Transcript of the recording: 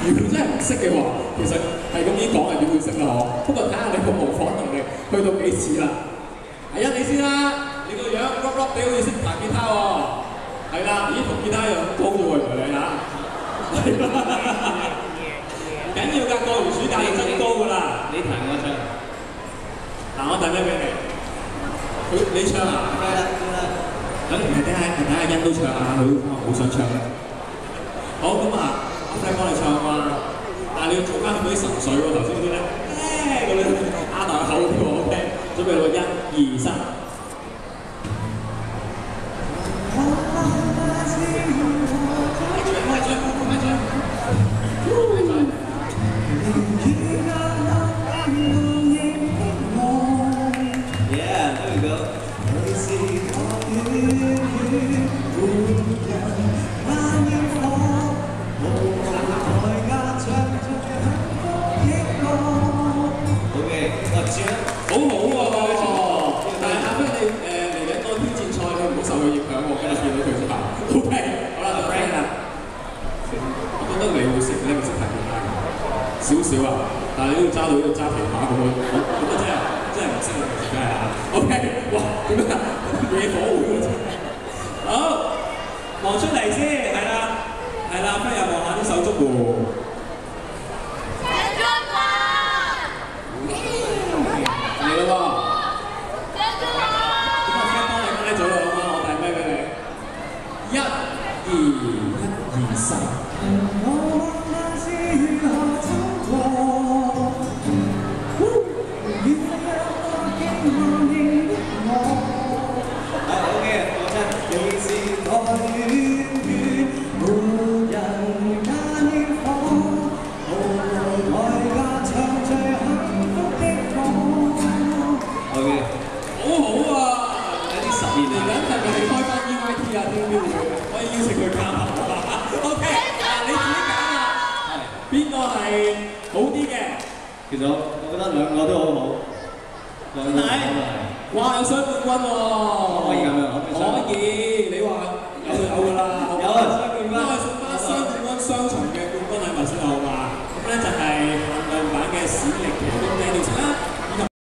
如果真係唔識嘅話，其實係咁樣講係點會識啦嗬？不過睇下你個模仿能力去到幾時啦。係啊，你先啦，你個樣 rock rock 地好似識彈吉他喎。係啦，咦同吉他一樣高啫喎，原來你嚇。係啦。唔緊要㗎，過完暑假就增高㗎啦。 你彈我唱。 嗱，我遞咩俾你？你唱啊？ 得啦得啦。 等唔係睇下欣都唱啊，佢好想唱咧。好咁啊，阿 Frank 幫你唱啊，但係你要做翻佢啲神髓喎，頭先嗰啲咧，嗰啲壓大口嗰啲喎 ，OK， 準備咯，1、2、3。 Yeah, there we go. 好好喎，但係阿飛你嚟緊多挑戰賽，你唔好受佢影響喎，跟住見到佢先行。OK， 好啦 ，Frank 啦，我覺得你會識，你咪識彈吉他少少啊，但係你都要揸到呢個揸琵琶咁樣，咁啊真係唔識啊，梗係啊。OK， 哇，點解惹火會喎真係？好，望出嚟先，係啦，阿飛又望下啲手足喎。 其實我覺得兩個都好好，兩個都係。 哇！有雙冠軍喎， 可以咁樣， 可以。你話有㗎啦， 有啊，雙冠軍。 因為送翻雙冠軍雙重嘅冠軍禮物先好嘛。咁咧就係限量版嘅史力奇公仔吊飾啦。